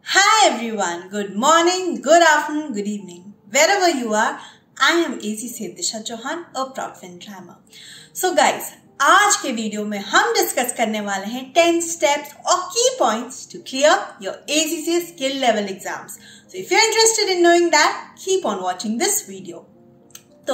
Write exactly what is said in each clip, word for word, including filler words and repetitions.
Hi everyone, good morning, good afternoon, good evening. Wherever you are, I am A C C Disha Chauhan, a proud Finrammer. So guys, आज के video में हम discuss करने वाले हैं ten steps और key points to clear your A C C skill level exams. So if you're interested in knowing that, keep on watching this video. तो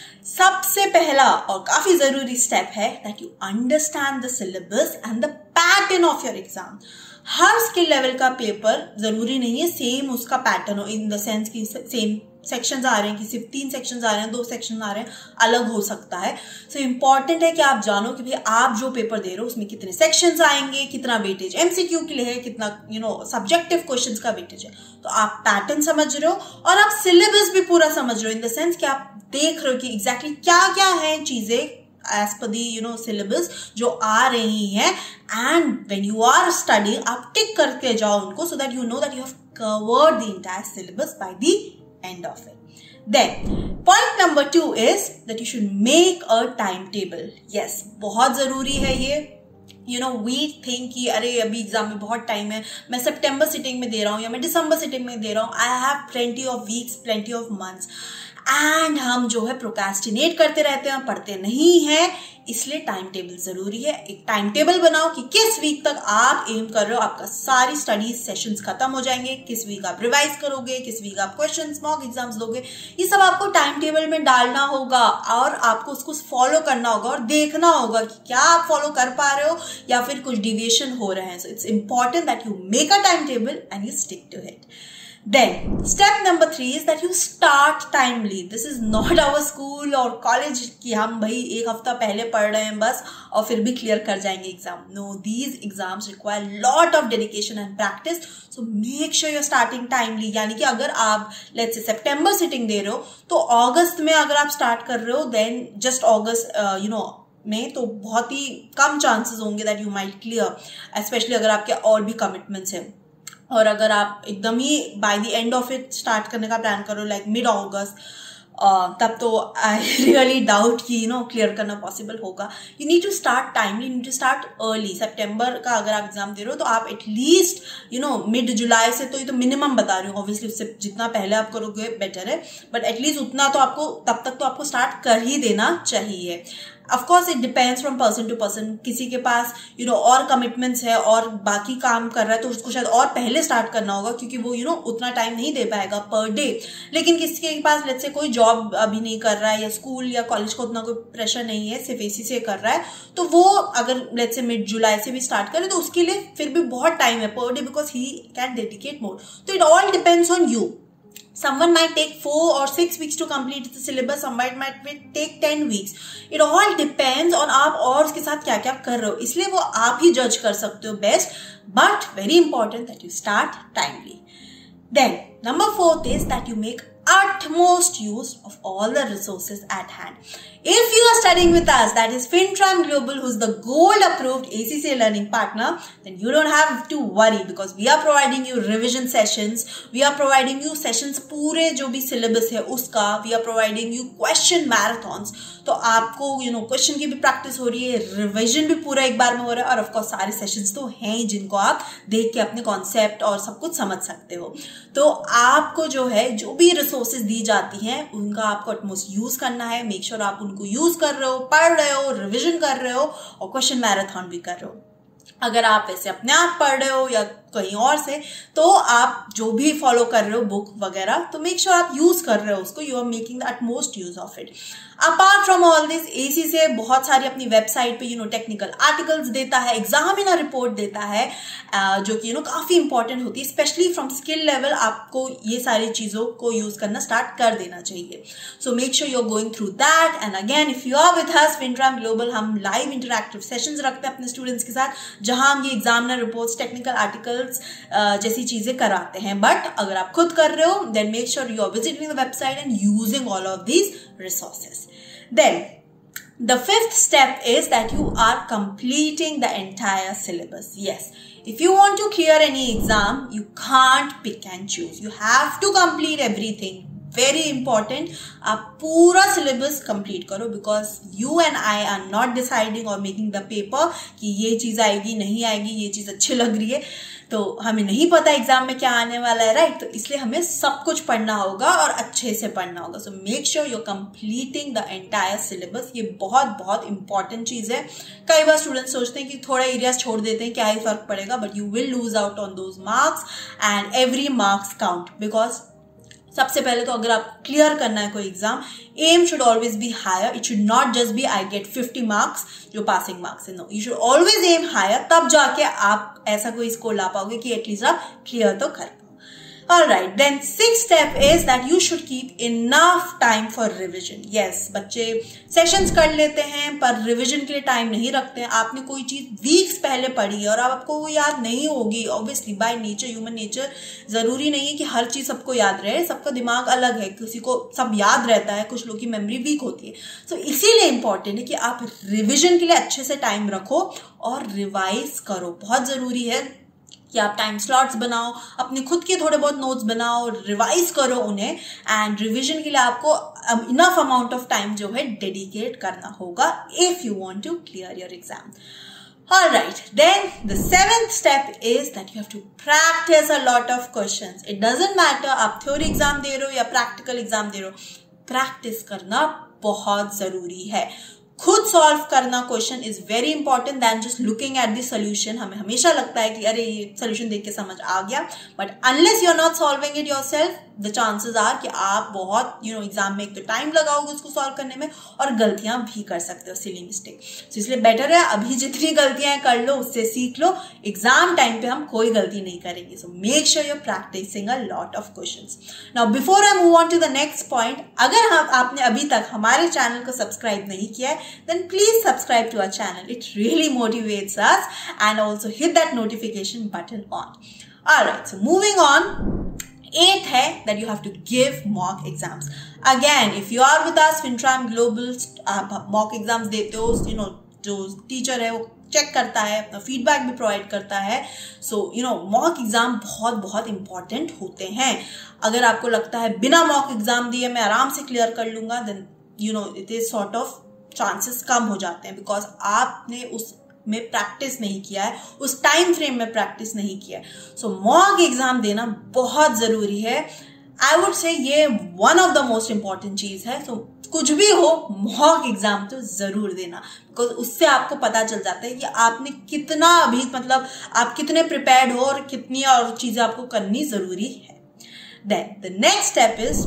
सबसे पहला और काफी जरूरी स्टेप है that you understand the syllabus and the pattern of your exam. हर skill level का paper जरूरी नहीं है सेम उसका पैटर्न हो, इन द सेंस कि सेम सेक्शंस आ रहे हैं कि सिर्फ तीन सेक्शंस आ रहे हैं, दो सेक्शन आ रहे हैं, अलग हो सकता है. सो so, इम्पॉर्टेंट है कि आप जानो कि भाई आप जो पेपर दे रहे हो उसमें कितने सेक्शंस आएंगे, कितना वेटेज एमसीक्यू के लिए है, कितना यू नो सब्जेक्टिव क्वेश्चंस का वेटेज है. तो आप पैटर्न समझ रहे हो और आप सिलेबस भी पूरा समझ रहे हो, इन द सेंस कि आप देख रहे हो कि एग्जैक्टली क्या क्या है चीजें as per the you know syllabus जो आ रही हैं, and when you are studying आप टिक करके जाओ उनको so that you know that you have covered the entire syllabus by the end of it. Then point number two is that you should make a timetable. Yes, बहुत जरूरी है ये. You know we think कि अरे अभी exam में बहुत time है, मैं सितंबर सिटिंग में दे रहा हूँ या मैं दिसंबर सिटिंग में दे रहा हूँ, I have plenty of weeks, plenty of months, and हम जो है प्रोक्रेस्टिनेट करते रहते हैं, पढ़ते नहीं हैं. इसलिए टाइम टेबल जरूरी है. एक टाइम टेबल बनाओ कि किस वीक तक आप एम कर रहे हो, आपका सारी स्टडीज सेशंस खत्म हो जाएंगे, किस वीक आप रिवाइज करोगे, किस वीक आप क्वेश्चंस मॉक एग्जाम्स दोगे. ये सब आपको टाइम टेबल में डालना होगा और आपको उसको फॉलो करना होगा और देखना होगा कि क्या आप फॉलो कर पा रहे हो या फिर कुछ डिविएशन हो रहे हैं. So it's important that you make a time table and you stick to it. Then step number three is that you start timely. This is not our school or college कि हम भाई एक हफ्ता पहले पढ़ रहे हैं बस और फिर भी क्लियर कर जाएंगे exam. No, these exams require lot of dedication and practice. So make sure you're starting timely. यानी कि अगर आप let's say September sitting दे रहे हो तो अगस्त में अगर आप स्टार्ट कर रहे हो then just August uh, you know में तो बहुत ही कम चांसेस होंगे that you might clear, especially अगर आपके और भी कमिटमेंट्स हैं. और अगर आप एकदम ही by the end of it start करने का प्लान करो लाइक मिड अगस्त, तब तो आई रियली डाउट कि यू नो क्लियर करना पॉसिबल होगा. You need to start timely, you need to start early. सितंबर का अगर आप एग्जाम दे रहे हो तो आप at least you know mid July से, तो ये तो मिनिमम बता रही हूँ ऑब्वियसली, उससे जितना पहले आप करोगे बेटर है, बट एटलीस्ट उतना तो आपको तब तक तो आपको स्टार्ट कर ही देना चाहिए. Of course it depends from person to person. किसी के पास you know और कमिटमेंट्स है और बाकी काम कर रहा है तो उसको शायद और पहले स्टार्ट करना होगा क्योंकि वो you know उतना टाइम नहीं दे पाएगा पर डे. लेकिन किसी के पास लेट्स से कोई जॉब अभी नहीं कर रहा है या स्कूल या कॉलेज को उतना कोई प्रेशर नहीं है, सिर्फ एसी से कर रहा है, तो वो अगर लेट्स से मिड जुलाई से भी स्टार्ट करे तो उसके लिए फिर भी बहुत टाइम है per day because he can dedicate more. तो it all depends on you. Someone might take four or six weeks to complete the syllabus. Someone might take ten weeks. It all depends on आप और उसके साथ क्या क्या कर रहे हो. इसलिए वो आप ही जज कर सकते हो best. But very important that you start timely. Then number fourth is that you make utmost use of all the resources at hand. If you are studying with us, that is FinTram Global, who's the gold approved A C C A learning partner, then you don't have to worry because we are providing you revision sessions, we are providing you sessions पूरे जो भी syllabus है उसका, we are providing you question marathons. तो आपको you know question की भी practice हो रही है, revision भी पूरा एक बार में हो रहा है और of course सारे sessions तो हैं ही जिनको आप देख के अपने concept और सब कुछ समझ सकते हो. तो आपको जो है जो भी रिसोर्सेज दी जाती हैं उनका आपको utmost यूज करना है. मेक श्योर आप उनको यूज कर रहे हो, पढ़ रहे हो, रिवीजन कर रहे हो और क्वेश्चन मैराथन भी कर रहे हो. अगर आप ऐसे अपने आप पढ़ रहे हो या कहीं और से तो आप जो भी फॉलो कर रहे हो बुक वगैरह, तो मेक श्योर आप यूज कर रहे हो उसको, you are making the utmost use of it. Apart from all this एसी से बहुत सारी अपनी वेबसाइट पे यू नो टेक्निकल आर्टिकल्स देता है, एग्जामिनर रिपोर्ट देता है जो कि यू नो काफी इंपॉर्टेंट होती है. स्पेशली फ्रॉम स्किल लेवल आपको ये सारी चीजों को यूज करना स्टार्ट कर देना चाहिए. So make sure you are going through that. And again if you are with us FinTram global, हम लाइव इंटरैक्टिव सेशंस रखते हैं अपने स्टूडेंट्स के साथ जहां हम ये एग्जामिनर रिपोर्ट्स, टेक्निकल आर्टिकल जैसी चीजें कराते हैं. बट अगर आप खुद कर रहे हो then make sure you are visiting the website and using all of these resources. Then the fifth step is that you are completing the entire syllabus. Yes, if you want to clear any exam, you can't pick and choose. You have to complete everything. Very important. आप पूरा syllabus complete करो because you and I are not deciding or making the paper कि ये चीज आएगी नहीं आएगी, ये चीज अच्छी लग रही है. तो हमें नहीं पता एग्जाम में क्या आने वाला है, राइट? तो इसलिए हमें सब कुछ पढ़ना होगा और अच्छे से पढ़ना होगा. So make sure you are completing the entire syllabus. ये बहुत बहुत इंपॉर्टेंट चीज है. कई बार स्टूडेंट्स सोचते हैं कि थोड़ा एरियाज छोड़ देते हैं, क्या ही फर्क पड़ेगा, but you will lose out on those marks and every marks count. Because सबसे पहले तो अगर आपको क्लियर करना है कोई exam, aim should always be higher. It should not just be I get fifty marks जो पासिंग मार्क्स है. No, you should always aim higher. तब जाके आप ऐसा कोई स्कोर ला पाओगे कि एटलीस्ट आप क्लियर तो कर. Alright, then sixth step is that you should keep enough time for revision. Yes, बच्चे सेशंस कर लेते हैं पर रिविजन के लिए टाइम नहीं रखते हैं. आपने कोई चीज वीक्स पहले पढ़ी है और अब आपको वो याद नहीं होगी. Obviously by nature, human nature, जरूरी नहीं है कि हर चीज सबको याद रहे. सबका दिमाग अलग है, किसी को सब याद रहता है, कुछ लोगों की मेमोरी वीक होती है. सो so, इसीलिए इंपॉर्टेंट है कि आप रिविजन के लिए अच्छे से टाइम रखो और रिवाइज करो. बहुत जरूरी है कि आप टाइम स्लॉट्स बनाओ, अपने खुद के थोड़े बहुत नोट्स बनाओ, रिवाइज करो उन्हें. एंड रिवीजन के लिए आपको इनफ अमाउंट ऑफ टाइम जो है डेडिकेट करना होगा if you want to clear your exam. Alright, then the seventh step is that you have to practice a lot of questions. It doesn't matter आप theory exam दे रहे हो या practical exam दे रहे हो, practice करना बहुत जरूरी है. खुद सॉल्व करना question is very important than just looking at the solution. हमें हमेशा लगता है कि अरे ये सोल्यूशन देख के समझ आ गया, but unless you are not solving it yourself, the chances are कि आप बहुत यू नो एग्जाम में एक तो टाइम लगाओगे उसको सॉल्व करने में और गलतियां भी कर सकते हो, सिली मिस्टेक. सो इसलिए बेटर है अभी जितनी गलतियां कर लो उससे सीख लो. एग्जाम टाइम पे हम कोई गलती नहीं करेंगे. So make sure you are practicing a lot of questions. Now before I move on to the next point, अगर हम आपने अभी तक हमारे चैनल को सब्सक्राइब नहीं किया है, then please subscribe to our channel. It really motivates us, and also hit that notification button on. Alright, so moving on. Eighth है that you have to give mock exams. Again, if you are with us, FinTram Global, आप mock exams देते हो, you know, जो teacher है वो check करता है, अपना फीडबैक भी प्रोवाइड करता है. So you know mock exam बहुत बहुत इंपॉर्टेंट होते हैं. अगर आपको लगता है बिना मॉक एग्जाम दिए मैं आराम से क्लियर कर लूंगा, then you know it is sort of chances कम हो जाते हैं, बिकॉज आपने उस में प्रैक्टिस नहीं किया है, उस टाइम फ्रेम में प्रैक्टिस नहीं किया है. सो मॉक एग्जाम देना बहुत जरूरी है. आई वुड से ये one of the most important चीज है. सो so, कुछ भी हो मॉक एग्जाम तो जरूर देना, बिकॉज उससे आपको पता चल जाता है कि आपने कितना अभी मतलब आप कितने प्रिपेयर्ड हो और कितनी और चीजें आपको करनी जरूरी है. Then the next step is,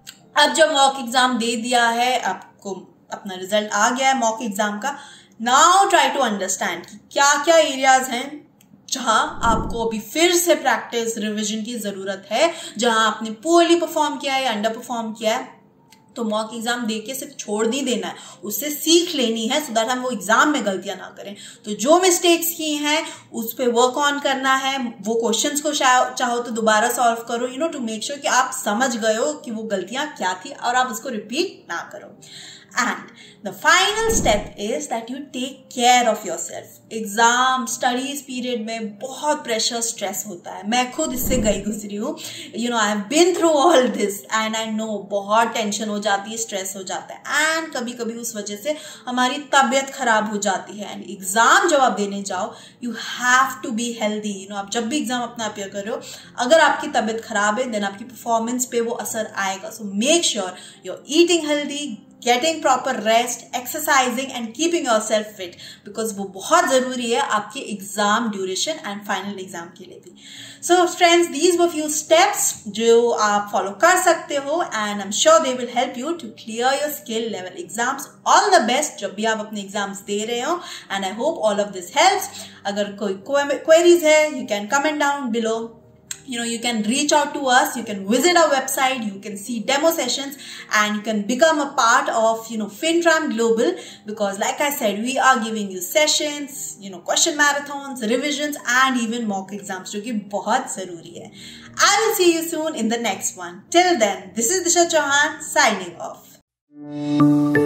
अब जब मॉक एग्जाम दे दिया है, आपको अपना रिजल्ट आ गया है मॉक एग्जाम का, नाउ ट्राई टू अंडरस्टैंड कि क्या क्या एरियाज हैं जहां आपको अभी फिर से प्रैक्टिस रिवीजन की जरूरत है, जहां आपने पुअरली परफॉर्म किया है या अंडर परफॉर्म किया है. तो मॉक एग्जाम देके सिर्फ छोड़ नहीं देना है, उससे सीख लेनी है सो दैट हम वो एग्जाम में गलतियां ना करें. तो जो मिस्टेक्स की हैं उस पर वर्क ऑन करना है. वो क्वेश्चंस को चाहो तो दोबारा सॉल्व करो, you know to make sure कि आप समझ गए हो कि वो गलतियां क्या थी और आप उसको रिपीट ना करो. And the final step is that you take care of yourself. Exam studies period में बहुत प्रेशर स्ट्रेस होता है. मैं खुद इससे गई गुजरी हूँ. You know I have been through all this and I know बहुत टेंशन हो जाती है, स्ट्रेस हो जाता है, एंड कभी कभी उस वजह से हमारी तबीयत खराब हो जाती है. एंड एग्जाम जब आप देने जाओ you have to be healthy. You know आप जब भी एग्जाम अपना अपियर कर रहे हो, अगर आपकी तबीयत खराब है देन आपकी परफॉर्मेंस पे वो असर आएगा. So make sure you are eating healthy, getting proper rest, exercising and keeping yourself fit, because वो बहुत जरूरी है आपके exam duration and final exam के लिए भी. So friends, these were few steps जो आप फॉलो कर सकते हो and I'm sure they will help you to clear your skill level exams. All the best जब भी आप अपने एग्जाम्स दे रहे हो, and I hope all of this helps. अगर कोई queries है you can comment down below. You know, you can reach out to us, you can visit our website, you can see demo sessions, and you can become a part of, you know, FinTram Global, because like I said, we are giving you sessions, you know, question marathons, revisions, and even mock exams, जो कि बहुत जरूरी है. I will see you soon in the next one. Till then, this is Disha Chauhan signing off.